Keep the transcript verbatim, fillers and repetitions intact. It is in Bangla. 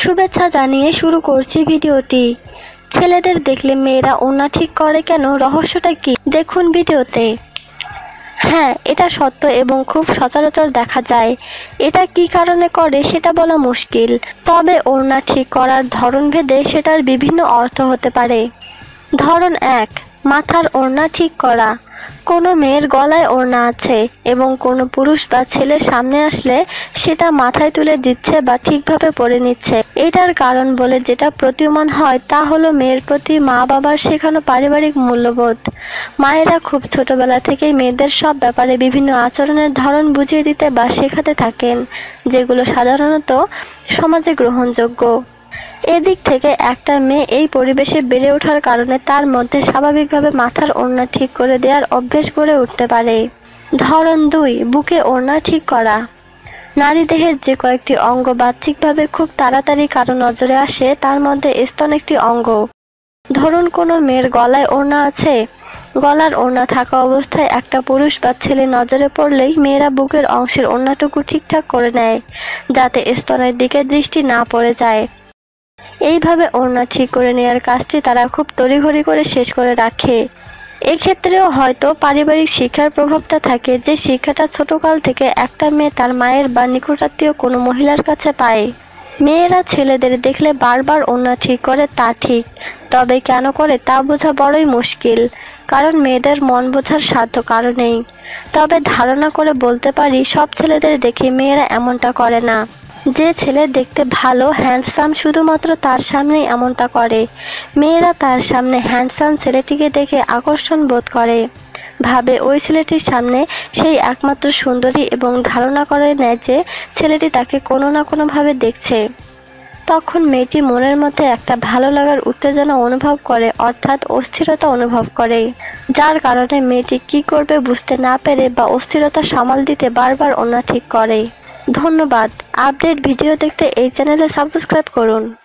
শুভেচ্ছা জানিয়ে শুরু করছি ভিডিওটি। ছেলেদের দেখলে মেয়েরা ওড়না ঠিক করে কেন, রহস্যটা কি দেখুন ভিডিওতে। হ্যাঁ, এটা সত্য এবং খুব সচরাচর দেখা যায়। এটা কি কারণে করে সেটা বলা মুশকিল, তবে ওড়না ঠিক করার ধরন ভেদে সেটার বিভিন্ন অর্থ হতে পারে। ধরন এক, মাথার ওড়না ঠিক করা। কোনো মেয়ের গলায় ওড়না আছে এবং কোনো পুরুষ বা ছেলের সামনে আসলে সেটা মাথায় তুলে দিচ্ছে বা ঠিকভাবে পরে নিচ্ছে। এটার কারণ বলে যেটা প্রতীয়মান হয় তা হলো মেয়ের প্রতি মা বাবার শেখানো পারিবারিক মূল্যবোধ। মায়েরা খুব ছোটবেলা থেকেই মেয়েদের সব ব্যাপারে বিভিন্ন আচরণের ধরন বুঝিয়ে দিতে বা শেখাতে থাকেন, যেগুলো সাধারণত সমাজে গ্রহণযোগ্য। এদিক থেকে একটা মেয়ে এই পরিবেশে বেড়ে ওঠার কারণে তার মধ্যে স্বাভাবিকভাবে মাথার ওড়না ঠিক করে দেওয়ার অভ্যেস গড়ে উঠতে পারে। ধরন দুই, বুকে ওড়না ঠিক করা। নারী দেহের যে কয়েকটি অঙ্গ বাহ্যিকভাবে খুব তাড়াতাড়ি কারো নজরে আসে তার মধ্যে স্তন একটি অঙ্গ। ধরুন কোনো মেয়ের গলায় ওড়না আছে, গলার ওড়না থাকা অবস্থায় একটা পুরুষ বা ছেলে নজরে পড়লেই মেয়েরা বুকের অংশের ওড়নাটুকু ঠিকঠাক করে নেয় যাতে স্তনের দিকে দৃষ্টি না পড়ে যায়। এইভাবে ওড়না ঠিক করে নেওয়ার কাজটি তারা খুব তড়িঘড়ি করে শেষ করে রাখে। এক্ষেত্রেও হয়তো পারিবারিক শিক্ষার প্রভাবটা থাকে, যে শিক্ষাটা ছোটকাল থেকে একটা মেয়ে তার মায়ের বা নিকটাত্মীয় কোনো মহিলার কাছে পায়। মেয়েরা ছেলেদের দেখলে বারবার ওড়না ঠিক করে তা ঠিক, তবে কেন করে তা বোঝা বড়ই মুশকিল, কারণ মেয়েদের মন বোঝার সাধ্য কারো নেই। তবে ধারণা করে বলতে পারি সব ছেলেদের দেখে মেয়েরা এমনটা করে না। যে ছেলে দেখতে ভালো, হ্যান্ডসাম, শুধুমাত্র তার সামনেই এমনটা করে। মেয়েরা তার সামনে হ্যান্ডসাম ছেলেটিকে দেখে আকর্ষণ বোধ করে, ভাবে ওই ছেলেটির সামনে সেই একমাত্র সুন্দরী এবং ধারণা করে নেয় যে ছেলেটি তাকে কোনো না কোনোভাবে দেখছে। তখন মেয়েটি মনের মধ্যে একটা ভালো লাগার উত্তেজনা অনুভব করে, অর্থাৎ অস্থিরতা অনুভব করে, যার কারণে মেয়েটি কি করবে বুঝতে না পেরে বা অস্থিরতা সামাল দিতে বারবার ওড়না ঠিক করে। ধন্যবাদ। আপডেট ভিডিও দেখতে এই চ্যানেলে সাবস্ক্রাইব করুন।